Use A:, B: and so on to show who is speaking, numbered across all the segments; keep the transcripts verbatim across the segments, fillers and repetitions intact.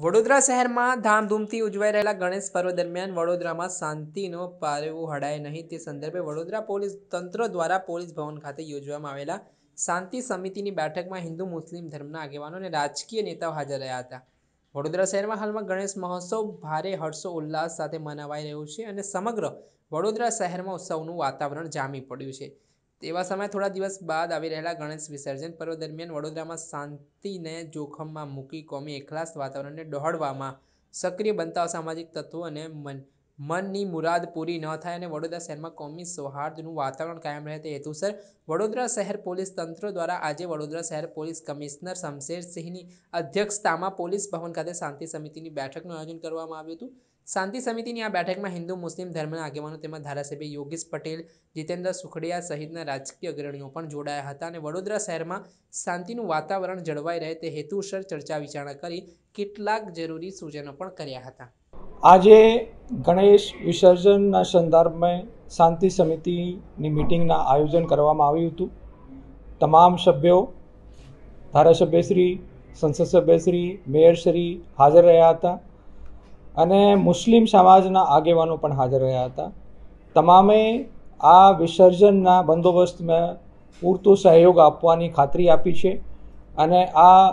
A: વડોદરા શહેરમાં ધામધૂમથી ઉજવાઈ રહેલા ગણેશ પર્વ દરમિયાન વડોદરામાં શાંતિનો પાયો હડાય નહીં તે સંદર્ભે વડોદરા પોલીસ તંત્ર દ્વારા પોલીસ ભવન ખાતે યોજવામાં આવેલા શાંતિ સમિતિની બેઠકમાં હિન્દુ મુસ્લિમ ધર્મના આગેવાનો અને રાજકીય નેતાઓ હાજર રહ્યા હતા। વડોદરા શહેરમાં હાલમાં ગણેશ મહોત્સવ ભારે હર્ષો ઉલ્લાસ સાથે મનાવાઈ રહ્યો છે અને સમગ્ર વડોદરા શહેરમાં ઉત્સવનું વાતાવરણ જામી પડ્યું છે। તેવા સમયે થોડા દિવસ બાદ આવી રહેલા ગણેશ વિસર્જન પર્વ દરમિયાન વડોદરામાં શાંતિને જોખમમાં મૂકી કોમી એકલાસ વાતાવરણને દોહડવામાં સક્રિય બનતા અસામાજિક તત્વો અને મન મનની મુરાદ પૂરી ન થાય અને વડોદરા શહેરમાં કોમી સૌહાર્દનું વાતાવરણ કાયમ રહે તે હેતુસર વડોદરા શહેર પોલીસ તંત્ર દ્વારા આજે વડોદરા શહેર પોલીસ કમિશનર શમશેરસિંહની અધ્યક્ષતામાં પોલીસ ભવન ખાતે શાંતિ સમિતિની બેઠકનું આયોજન કરવામાં આવ્યું હતું। શાંતિ સમિતિની આ બેઠકમાં હિન્દુ મુસ્લિમ ધર્મના આગેવાનો તેમજ ધારાસભ્ય યોગેશ પટેલ, જીતેન્દ્ર સુખડિયા સહિતના રાજકીય અગ્રણીઓ પણ જોડાયા હતા અને વડોદરા શહેરમાં શાંતિનું વાતાવરણ જળવાઈ રહે તે હેતુસર ચર્ચા વિચારણા કરી કેટલાક જરૂરી સૂચનો પણ કર્યા હતા।
B: આજે ગણેશ વિસર્જનના સંદર્ભમાં શાંતિ સમિતિની મિટિંગના આયોજન કરવામાં આવ્યું હતું। તમામ સભ્યો, ધારાસભ્યશ્રી, સંસદ સભ્યશ્રી, મેયરશ્રી હાજર રહ્યા હતા અને મુસ્લિમ સમાજના આગેવાનો પણ હાજર રહ્યા હતા। તમામે આ વિસર્જનના બંદોબસ્તમાં પૂરતો સહયોગ આપવાની ખાતરી આપી છે અને આ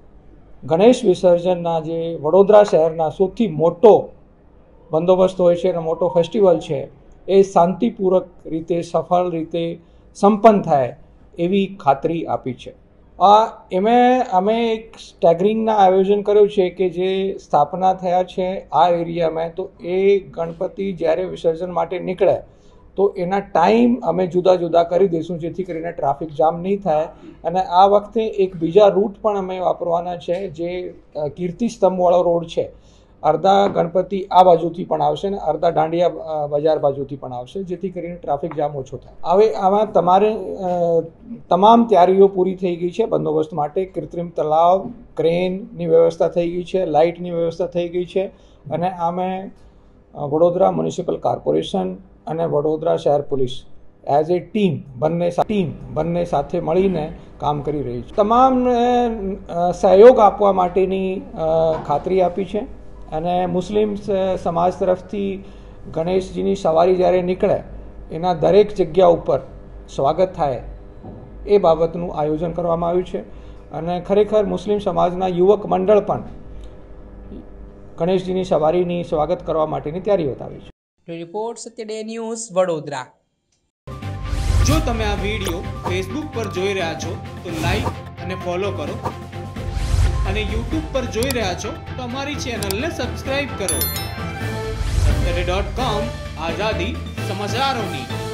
B: ગણેશ વિસર્જનના જે વડોદરા શહેરના સૌથી મોટો બંદોબસ્ત હોય છે અને મોટો ફેસ્ટિવલ છે એ શાંતિપૂર્વક રીતે સફળ રીતે સંપન્ન થાય એવી ખાતરી આપી છે। આ એમાં અમે એક સ્ટેગરિંગના આયોજન કર્યું છે કે જે સ્થાપના થયા છે આ એરિયામાં, તો એ ગણપતિ જ્યારે વિસર્જન માટે નીકળે તો એના ટાઈમ અમે જુદા જુદા કરી દઈશું જેથી કરીને ટ્રાફિક જામ નહીં થાય। અને આ વખતે એક બીજા રૂટ પણ અમે વાપરવાના છે જે કીર્તિ સ્તંભવાળો રોડ છે, અડધા ગણપતિ આ બાજુથી પણ આવશે ને અડધા દાંડિયા બજાર બાજુથી પણ આવશે જેથી કરીને ટ્રાફિક જામ ઓછો થાય। હવે આમાં તમારે તમામ તૈયારીઓ પૂરી થઈ ગઈ છે બંદોબસ્ત માટે। કૃત્રિમ તળાવ, ક્રેનની વ્યવસ્થા થઈ ગઈ છે, લાઇટની વ્યવસ્થા થઈ ગઈ છે અને આમે વડોદરા મ્યુનિસિપલ કોર્પોરેશન અને વડોદરા શહેર પોલીસ એઝ એ ટીમ બંને ટીમ બંને સાથે મળીને કામ કરી રહી છે। તમામ સહયોગ આપવા માટેની ખાતરી આપી છે અને મુસ્લિમ સમાજ તરફથી ગણેશજીની સવારી જ્યારે નીકળે એના દરેક જગ્યા ઉપર સ્વાગત થાય એ બાબતનું આયોજન કરવામાં આવ્યું છે અને ખરેખર મુસ્લિમ સમાજના યુવક મંડળ પણ ગણેશજીની સવારીની સ્વાગત કરવા માટેની તૈયારી બતાવી છે।
A: Report Satya day news Vadodara.
C: જો તમે આ વિડીયો ફેસબુક પર જોઈ રહ્યા છો તો લાઈક અને ફોલો કરો અને યુટ્યુબ પર જોઈ રહ્યા છો તો અમારી ચેનલને સબસ્ક્રાઇબ કરો। સત્ય ડે ડોટ કોમ આઝાદી સમાચારોની।